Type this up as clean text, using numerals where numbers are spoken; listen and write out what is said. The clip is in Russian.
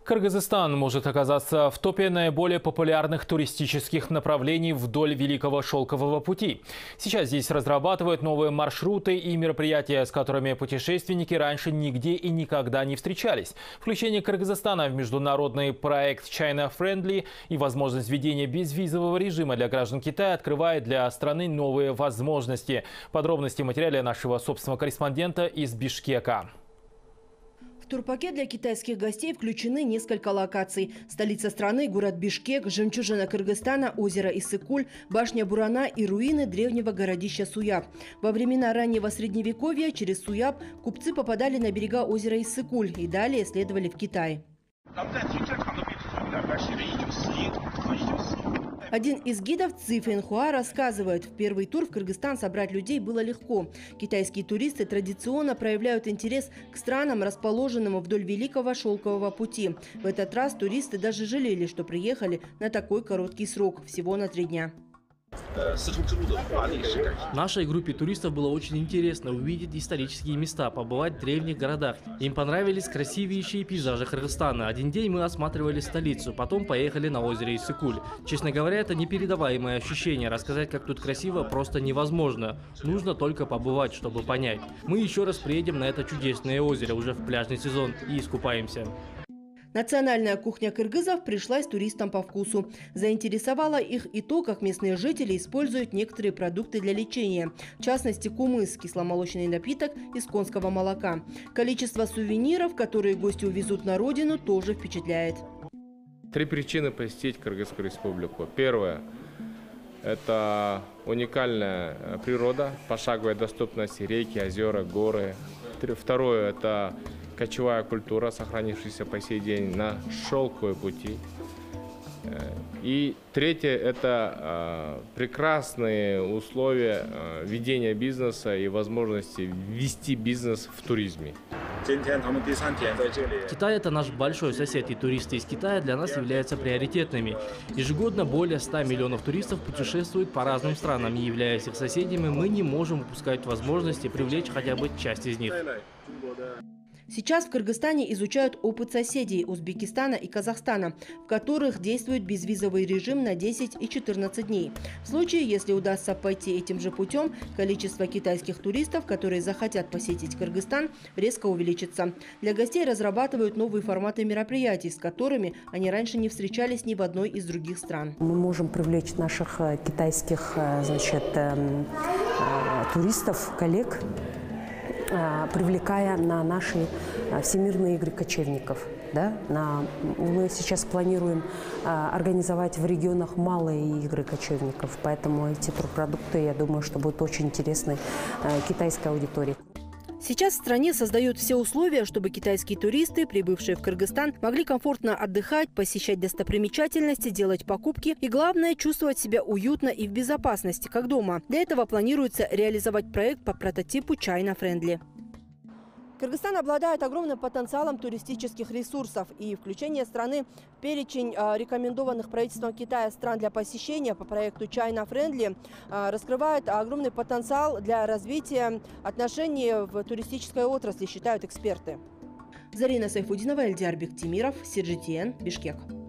Кыргызстан может оказаться в топе наиболее популярных туристических направлений вдоль Великого Шелкового пути. Сейчас здесь разрабатывают новые маршруты и мероприятия, с которыми путешественники раньше нигде и никогда не встречались. Включение Кыргызстана в международный проект China Friendly и возможность введения безвизового режима для граждан Китая открывает для страны новые возможности. Подробности в материале нашего собственного корреспондента из Бишкека. В турпакет для китайских гостей включены несколько локаций. Столица страны, город Бишкек, жемчужина Кыргызстана, озеро Иссык-Куль, башня Бурана и руины древнего городища Суяб. Во времена раннего средневековья через Суяб купцы попадали на берега озера Иссык-Куль и далее следовали в Китай. Один из гидов Ци Фэнхуа рассказывает, в первый тур в Кыргызстан собрать людей было легко. Китайские туристы традиционно проявляют интерес к странам, расположенным вдоль Великого Шелкового пути. В этот раз туристы даже жалели, что приехали на такой короткий срок, всего на 3 дня. Нашей группе туристов было очень интересно увидеть исторические места, побывать в древних городах. Им понравились красивейшие пейзажи Кыргызстана. Один день мы осматривали столицу, потом поехали на озеро Иссык-Куль. Честно говоря, это непередаваемое ощущение. Рассказать, как тут красиво, просто невозможно. Нужно только побывать, чтобы понять. Мы еще раз приедем на это чудесное озеро уже в пляжный сезон и искупаемся. Национальная кухня кыргызов пришлась туристам по вкусу. Заинтересовало их и то, как местные жители используют некоторые продукты для лечения. В частности, кумыс – кисломолочный напиток из конского молока. Количество сувениров, которые гости увезут на родину, тоже впечатляет. 3 причины посетить Кыргызскую республику. Первое – это уникальная природа, пошаговая доступность, реки, озера, горы. Второе – это кочевая культура, сохранившаяся по сей день на шелковые пути. И третье – это прекрасные условия ведения бизнеса и возможности вести бизнес в туризме. Китай – это наш большой сосед, и туристы из Китая для нас являются приоритетными. Ежегодно более 100 миллионов туристов путешествуют по разным странам, и являясь их соседями, мы не можем упускать возможности привлечь хотя бы часть из них. Сейчас в Кыргызстане изучают опыт соседей Узбекистана и Казахстана, в которых действует безвизовый режим на 10 и 14 дней. В случае, если удастся пойти этим же путем, количество китайских туристов, которые захотят посетить Кыргызстан, резко увеличится. Для гостей разрабатывают новые форматы мероприятий, с которыми они раньше не встречались ни в одной из других стран. Мы можем привлечь наших китайских туристов, коллег, привлекая на наши всемирные игры кочевников. Да? Мы сейчас планируем организовать в регионах малые игры кочевников, поэтому эти турпродукты, я думаю, что будут очень интересны китайской аудитории. Сейчас в стране создают все условия, чтобы китайские туристы, прибывшие в Кыргызстан, могли комфортно отдыхать, посещать достопримечательности, делать покупки и, главное, чувствовать себя уютно и в безопасности, как дома. Для этого планируется реализовать проект по прототипу China Friendly. Кыргызстан обладает огромным потенциалом туристических ресурсов, и включение страны в перечень рекомендованных правительством Китая стран для посещения по проекту China Friendly раскрывает огромный потенциал для развития отношений в туристической отрасли, считают эксперты. Зарина Сайфудинова, Эльдиар Бектимиров, CGTN, Бишкек.